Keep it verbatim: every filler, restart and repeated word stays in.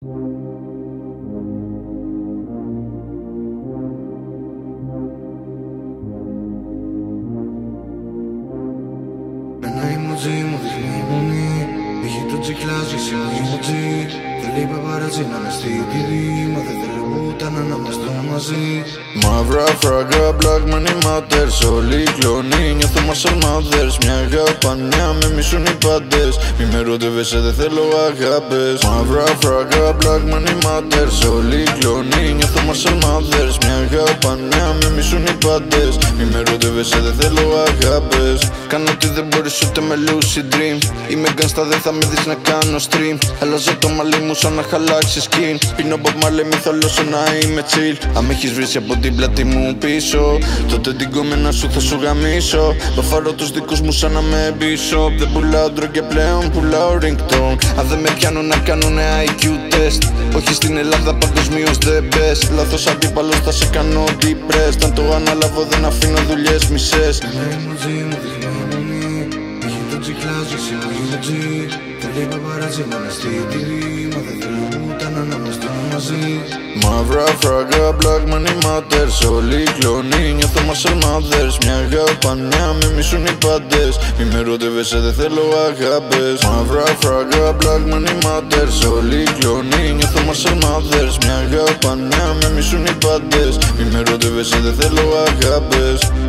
Ένα emoji μου δείχνει μονή. Έχει το τσικλάζει εσύ μου emoji. Θέλει παπαράτσι να με στη τι βι. Μα δεν θέλω ούτε να είμαστε μαζί. Μαύρα φράγκα, black money matters. Όλοι κλονοί, νιώθω muscle mothers. Μια γαπανιά με μισούν οι πάντες. Μη με ρωτεύεσαι, δεν θέλω αγάπες. Μαύρα φράγκα, black money matters. Όλοι κλονοί, νιώθω muscle mothers. Μια γαπανιά με μισούν οι πάντες. Μη με ρωτεύεσαι, δεν θέλω αγάπες. Κάνω ότι δεν μπορείς ούτε με lucid dream. Είμαι γκάνστα, δεν θα με δεις να κάνω stream. Αλλάζω το μαλλί μου σαν να έχω αλλάξει skin. Πίνω Bob Marley, μη θολώσω να είμαι chill. Αν με έχεις βρει από την πλάτη μου πίσω, τότε την κομμένα σου θα σου γαμίσω. Μπαφάρω τους δικούς μου σαν να με μπίσω. Δεν πουλάω drug και πλέον πουλάω ringtone. Αν δεν με πιάνουν να κάνουνε άι κιου test. Όχι στην Ελλάδα, παγκοσμίως the best. Λάθος αντίπαλος, θα σε κάνω depressed. Αν το αναλάβω δεν αφήνω δουλειές μισές. Ένα emoji μου δείχνει μονή. Έχει το τσικλάζει εσύ μου emoji. Θέλει παπαράτσι να με στη τι βι. Μα δεν θέλω ούτε να είμαστε μαζί. Μαύρα φράγκα, black money matters. Όλοι κλονοί, νιώθω muscle mothers. Μια γαπανιά με μισούν οι πάντες. Μη με ρωτεύεσαι, δεν θέλω αγάπες. Μαύρα φράγκα, black money matters. Όλοι κλονοί, νιώθω muscle mothers. Μια γαπανιά με μισούν οι πάντες. Μη με ρωτεύεσαι, δεν θέλω αγάπες.